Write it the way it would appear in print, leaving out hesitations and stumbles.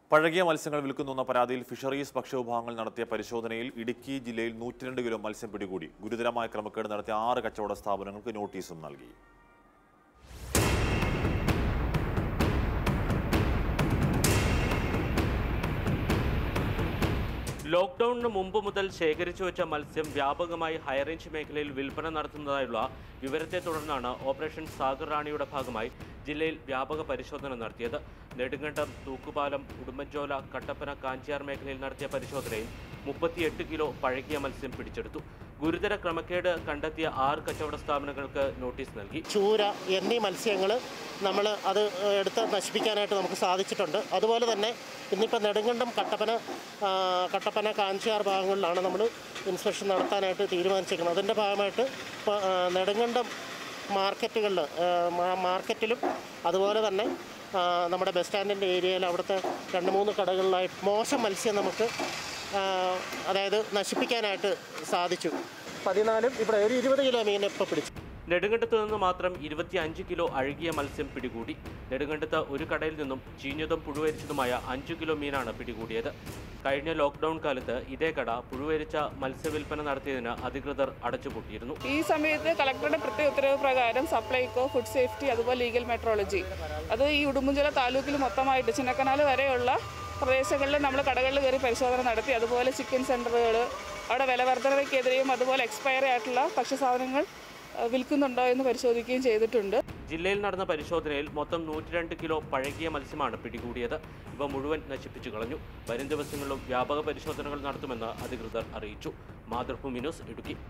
പഴകിയ മത്സ്യങ്ങൾ വിൽക്കുന്നുവെന്ന പരാതിയിൽ ഫിഷറീസ് ഭക്ഷ്യവിഭാഗങ്ങൾ നടത്തിയ പരിശോധനയിൽ ഇടുക്കി ജില്ലയിൽ 102 കിലോ മത്സ്യം പിടികൂടി. ഗുരുതരമായ ക്രമക്കേട് നടത്തിയ 6 കച്ചവട സ്ഥാപനങ്ങൾക്ക് നോട്ടീസും നൽകി. ലോക്ക്ഡൌണിന് മുമ്പ് മുതൽ ശേഖരിച്ചു വെച്ച മത്സ്യം വ്യാപകമായി ഹൈറേഞ്ച് മേഖലയിൽ വിൽപ്പന നടത്തുന്നതായുള്ള വിവരത്തെ തുടർന്നാണ് ഓപ്പറേഷൻ സാഗർ റാണിയുടെ ഭാഗമായി ജില്ലയിൽ വ്യാപക പരിശോധന നടത്തിയത്. നെടുങ്കണ്ടം, തൂക്കുപാലം, ഉടുമ്പൻചോല, കട്ടപ്പന, കാഞ്ചിയാർ മേഖലയിൽ നടത്തിയ പരിശോധനയിൽ 38 കിലോ പഴകിയ മത്സ്യം പിടിച്ചെടുത്തു. ഗുരുതര ക്രമക്കേട് കണ്ടെത്തിയ 6 കച്ചവട സ്ഥാപനങ്ങൾക്ക് നോട്ടീസ് നൽകി. ചൂര എന്നീ മത്സ്യങ്ങൾ നമ്മൾ അത് എടുത്ത് നശിപ്പിക്കാനായിട്ട് നമുക്ക് സാധിച്ചിട്ടുണ്ട്. അതുപോലെ തന്നെ ഇന്നിപ്പോൾ നെടുങ്കണ്ടം, കട്ടപ്പന, കാഞ്ചിയാർ ഭാഗങ്ങളിലാണ് നമ്മൾ ഇൻസ്പെക്ഷൻ നടത്താനായിട്ട് തീരുമാനിച്ചിരിക്കുന്നത്. അതിൻ്റെ ഭാഗമായിട്ട് ഇപ്പോൾ നെടുങ്കണ്ടം മാർക്കറ്റിലും അതുപോലെ തന്നെ നമ്മുടെ ബസ് സ്റ്റാൻഡിൻ്റെ ഏരിയയിൽ അവിടുത്തെ 2-3 കടകളിലായി മോശം മത്സ്യം നമുക്ക് അതായത് നശിപ്പിക്കാനായിട്ട് സാധിച്ചു. 14 ഇവിടെ ഒരു 20 കിലോ മീൻ ഇപ്പോൾ പിടിച്ചു. നെടുങ്കണ്ടത്ത് നിന്ന് മാത്രം 25 കിലോ അഴുകിയ മത്സ്യം പിടികൂടി. നെടുങ്കണ്ടത്ത് ഒരു കടയിൽ നിന്നും ചീഞ്ഞതും പുഴുവരിച്ചതുമായ 5 കിലോ മീനാണ് പിടികൂടിയത്. കഴിഞ്ഞ ലോക്ക്ഡൌൺ കാലത്ത് ഇതേ കട പുഴുവരിച്ച മത്സ്യവില്പന നടത്തിയതിന് അധികൃതർ അടച്ചുപൂട്ടിയിരുന്നു. ഈ സമയത്ത് കളക്ടറുടെ പ്രത്യേക ഉത്തരവ് പ്രകാരം സപ്ലൈകോ, ഫുഡ് സേഫ്റ്റി, അതുപോലെ ലീഗൽ മെട്രോളജി അത് ഈ ഉടുമ്പൻചോല താലൂക്കിൽ മൊത്തമായിട്ട് ചിന്നക്കനാൽ വരെയുള്ള പ്രദേശങ്ങളിൽ നമ്മൾ കടകളിൽ കയറി പരിശോധന നടത്തി. അതുപോലെ ചിക്കൻ സെൻ്ററുകൾ, അവിടെ വിലവർദ്ധനവയ്ക്കെതിരെയും അതുപോലെ എക്സ്പയറി ആയിട്ടുള്ള ഭക്ഷ്യസാധനങ്ങൾ വിൽക്കുന്നുണ്ടോ എന്ന് പരിശോധിക്കുകയും ചെയ്തിട്ടുണ്ട്. ജില്ലയിൽ നടന്ന പരിശോധനയിൽ മൊത്തം 102 കിലോ പഴകിയ മത്സ്യമാണ് പിടികൂടിയത്. ഇവ മുഴുവൻ നശിപ്പിച്ചു കളഞ്ഞു. വരും ദിവസങ്ങളിലും വ്യാപക പരിശോധനകൾ നടത്തുമെന്ന് അധികൃതർ അറിയിച്ചു. മാതൃഭൂമി ന്യൂസ്, ഇടുക്കി.